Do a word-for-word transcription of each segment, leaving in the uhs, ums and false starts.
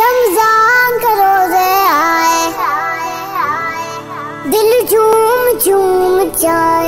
रमजान का रोजे आए, दिल झूम झूम जाए।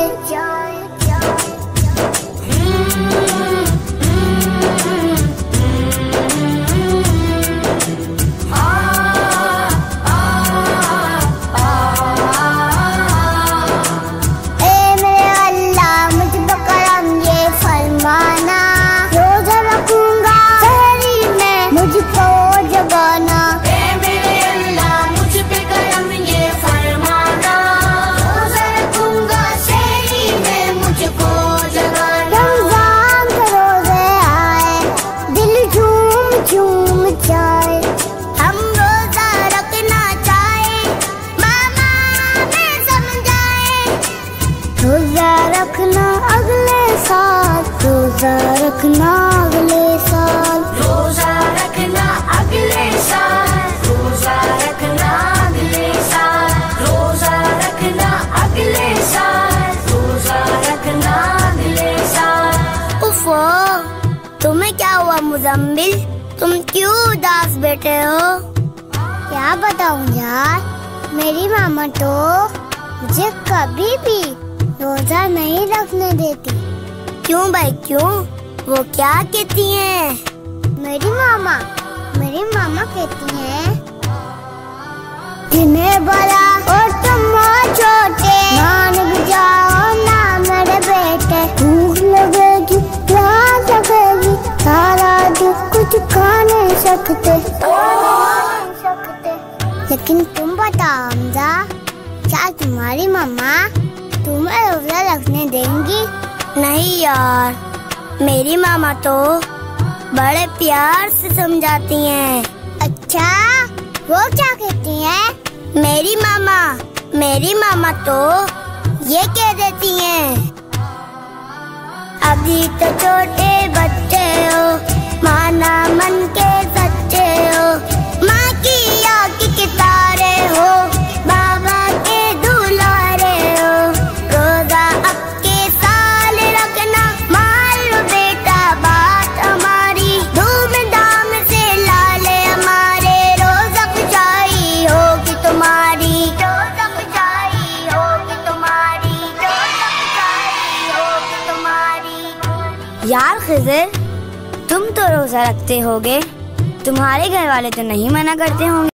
रोजा रखना अगले साल, रोजा रखना अगले साल, रोजा रखना अगले साल, रोजा रखना अगले साल, रोजा रखना अगले साल, रोजा रखना अगले साल। उफ़ो, तुम्हें क्या हुआ मुज़म्मिल? तुम क्यों उदास बैठे हो? क्या बताऊं यार, मेरी मामा तो मुझे कभी भी रोजा नहीं रखने देती। क्यों भाई क्यों? वो क्या कहती हैं? मेरी मामा मेरी मामा कहती हैं, जिन्हें बड़ा और तुम छोटे, मान भी जाओ ना मेरे बेटे। भूख लगेगी प्यास लगेगी, सारा दिन कुछ खा नहीं सकते। लेकिन तुम बताओ हमजा, क्या तुम्हारी मामा तुम्हें रोजा रखने देंगी? नहीं यार, मेरी मामा तो बड़े प्यार से समझाती हैं। अच्छा, वो क्या कहती हैं? मेरी मामा मेरी मामा तो ये कह देती हैं, अभी तो छोटे बच्चे हो, माना मन के सच्चे हो, माँ की आँख के तारे हो, बाबा के दुलारे हो। रोजा अब के साल रखना, मान लो बेटा बात हमारी, धूमधाम से लाले हमारे। रोजा खुशाई होगी तुम्हारी, रोजा खुशाई होगी तुम्हारी, रोजा खुशाई होगी तुम्हारी। यार खिज़र, तुम तो रोजा रखते होगे, तुम्हारे घर वाले तो नहीं मना करते होंगे?